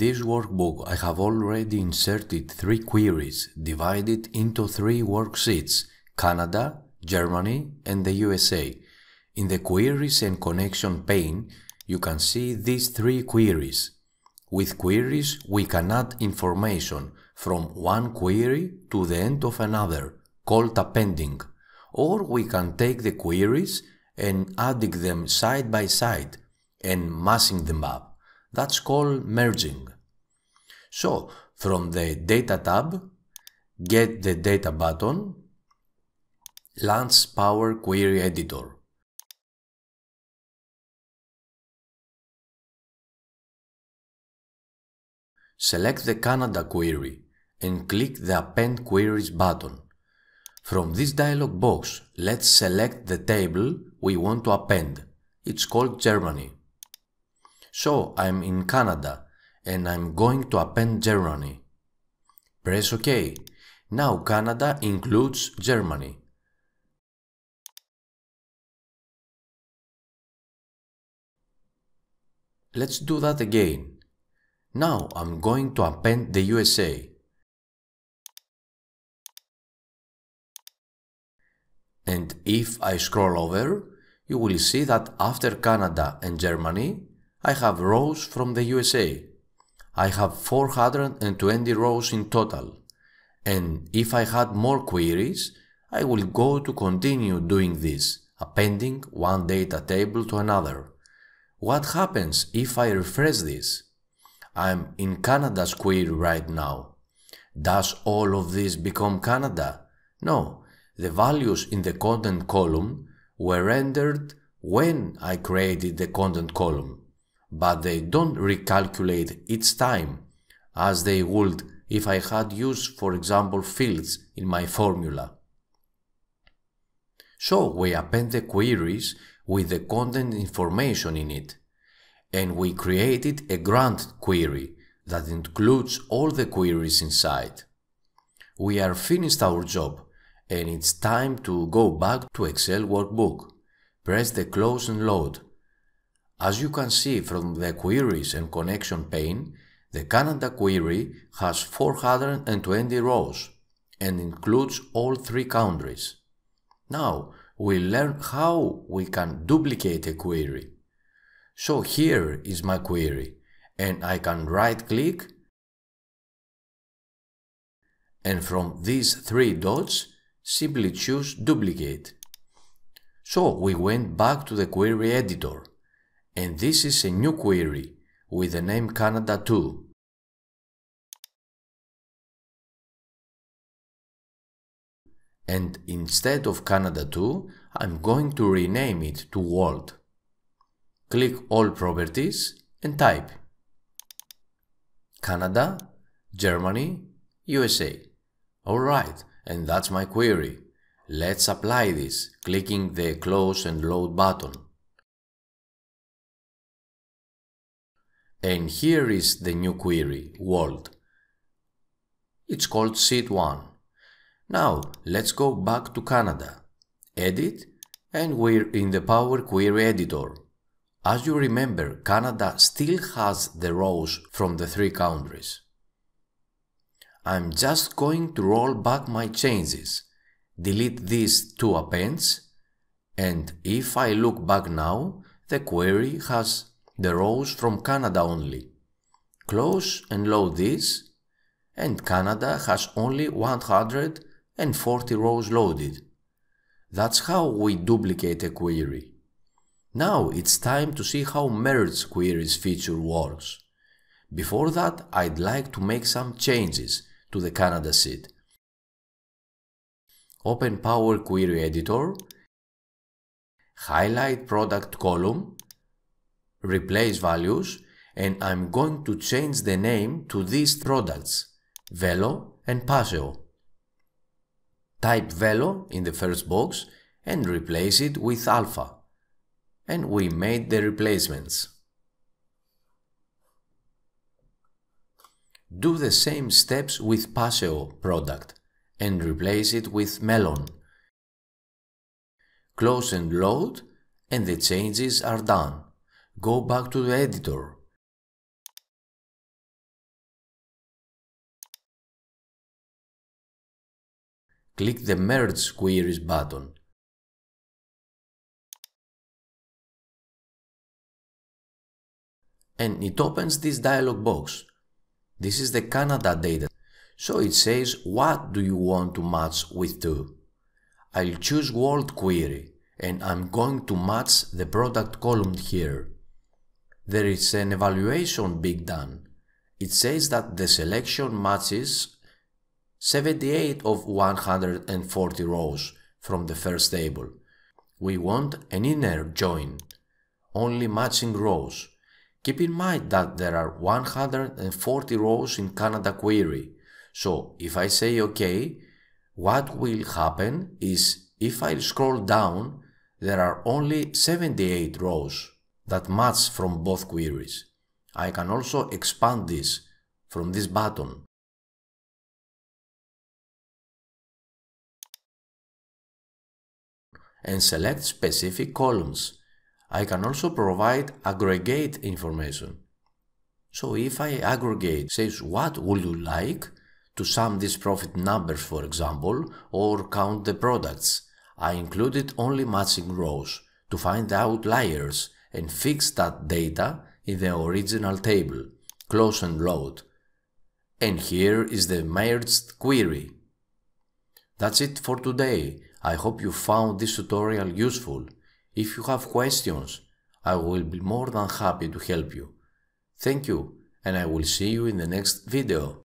this workbook I have already inserted 3 queries divided into 3 worksheets: Canada, Germany and the USA. In the Queries and Connection pane, you can see these 3 queries. With queries, we can add information from one query to the end of another, called appending, or we can take the queries and adding them side by side and mashing them up. That's called merging. So, from the Data tab, get the Data button, launch Power Query Editor. Select the Canada query and click the Append Queries button. From this dialog box, let's select the table we want to append. It's called Germany. So I'm in Canada and I'm going to append Germany. Press OK. Now Canada includes Germany. Let's do that again. Now I'm going to append the USA. And if I scroll over, you will see that after Canada and Germany, I have rows from the USA. I have 420 rows in total. And if I had more queries, I will go to continue doing this, appending one data table to another. What happens if I refresh this? I'm in Canada's query right now. Does all of this become Canada? No, the values in the content column were rendered when I created the content column, but they don't recalculate each time, as they would if I had used, for example, fields in my formula. So we append the queries with the content information in it, and we created a grant query that includes all the queries inside. We are finished our job, and it's time to go back to Excel workbook. Press the Close and Load. As you can see from the Queries and Connection pane, the Canada query has 420 rows and includes all 3 countries. Now we'll learn how we can duplicate a query. So here is my query, and I can right-click, and from these 3 dots, simply choose Duplicate. So we went back to the query editor, and this is a new query with the name Canada 2. And instead of Canada 2, I'm going to rename it to World. Click All Properties and type Canada, Germany, USA. Alright, and that's my query. Let's apply this, clicking the Close and Load button. And here is the new query, World. It's called Sheet 1. Now, let's go back to Canada. Edit, and we're in the Power Query Editor. As you remember, Canada still has the rows from the 3 countries. I'm just going to roll back my changes, delete these 2 appends, and if I look back now, the query has the rows from Canada only. Close and load this, and Canada has only 140 rows loaded. That's how we duplicate a query. Now it's time to see how Merge Queries feature works. Before that, I'd like to make some changes to the Canada sheet. Open Power Query Editor, highlight Product column, replace values, and I'm going to change the name to these products, Velo and Paseo. Type Velo in the first box and replace it with Alpha. And we made the replacements. Do the same steps with Paseo product and replace it with Melon. Close and load, and the changes are done. Go back to the editor. click the Merge Queries button. And it opens this dialog box. This is the Canada data. So it says, what do you want to match with to? I'll choose World Query and I'm going to match the product column here. There is an evaluation being done. It says that the selection matches 78 of 140 rows from the first table. We want an inner join, only matching rows. Keep in mind that there are 140 rows in Canada query. So if I say OK, what will happen is if I scroll down, there are only 78 rows that match from both queries. I can also expand this from this button. And select specific columns. I can also provide aggregate information. So if I aggregate, says what would you like to sum these profit numbers, for example, or count the products. I included only matching rows to find the outliers and fix that data in the original table. Close and load. And here is the merged query. That's it for today. I hope you found this tutorial useful. If you have questions, I will be more than happy to help you. Thank you, and I will see you in the next video.